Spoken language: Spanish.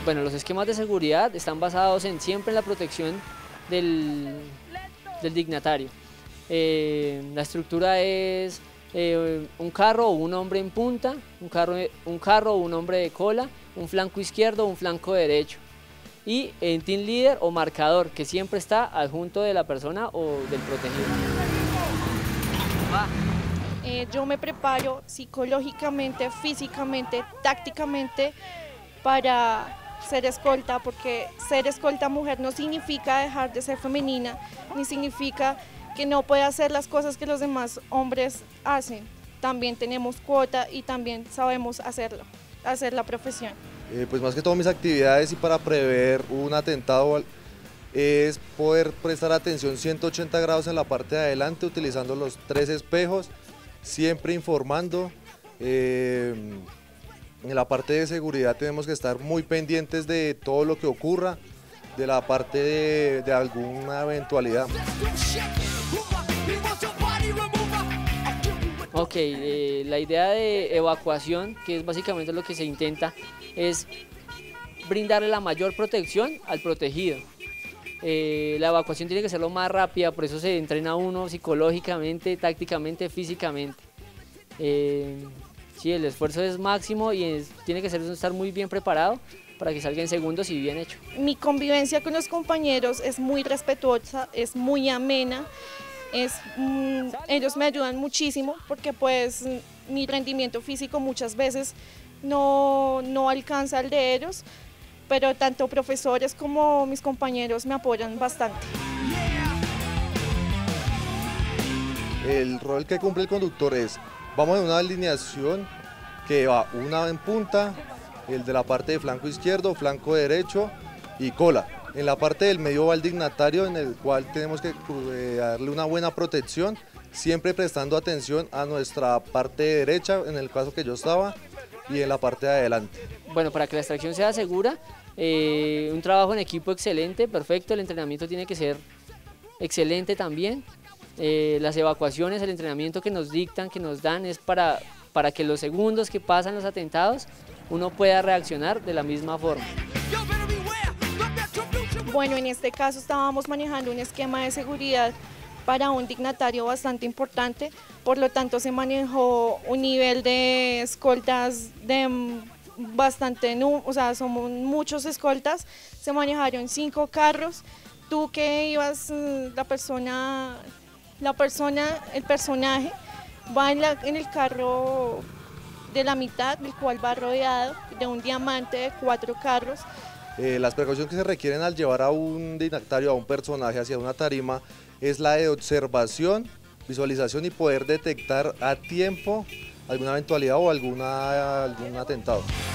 Bueno, los esquemas de seguridad están basados siempre en la protección del dignatario. La estructura es un carro o un hombre en punta, un carro o un hombre de cola, un flanco izquierdo o un flanco derecho. Y en team leader o marcador, que siempre está adjunto de la persona o del protegido. Yo me preparo psicológicamente, físicamente, tácticamente para ser escolta, porque ser escolta mujer no significa dejar de ser femenina, ni significa que no pueda hacer las cosas que los demás hombres hacen. También tenemos cuota y también sabemos hacerlo, hacer la profesión. Pues más que todo mis actividades y para prever un atentado es poder prestar atención 180 grados en la parte de adelante utilizando los 3 espejos, siempre informando. En la parte de seguridad tenemos que estar muy pendientes de todo lo que ocurra, de la parte de alguna eventualidad. Ok, la idea de evacuación, que es básicamente lo que se intenta, es brindarle la mayor protección al protegido. La evacuación tiene que ser lo más rápida, por eso se entrena uno psicológicamente, tácticamente, físicamente. Sí, el esfuerzo es máximo y tiene que estar muy bien preparado para que salga en segundos y bien hecho. Mi convivencia con los compañeros es muy respetuosa, es muy amena. Ellos me ayudan muchísimo porque pues mi rendimiento físico muchas veces no alcanza el de ellos, pero tanto profesores como mis compañeros me apoyan bastante. El rol que cumple el conductor es, vamos en una alineación que va una en punta, el de la parte de flanco izquierdo, flanco derecho y cola. En la parte del medio va el dignatario, en el cual tenemos que darle una buena protección, siempre prestando atención a nuestra parte derecha, en el caso que yo estaba, y en la parte de adelante. Bueno, para que la extracción sea segura, un trabajo en equipo excelente, perfecto, el entrenamiento tiene que ser excelente también. Las evacuaciones, el entrenamiento que nos dictan, que nos dan, es para que los segundos que pasan los atentados uno pueda reaccionar de la misma forma. Bueno, en este caso estábamos manejando un esquema de seguridad para un dignatario bastante importante, por lo tanto se manejó un nivel de escoltas de bastante, o sea, somos muchos escoltas, se manejaron 5 carros, tú que ibas, el personaje va en el carro de la mitad, el cual va rodeado de un diamante de 4 carros. Las precauciones que se requieren al llevar a un dignatario, a un personaje hacia una tarima, es la de observación, visualización y poder detectar a tiempo alguna eventualidad o algún atentado.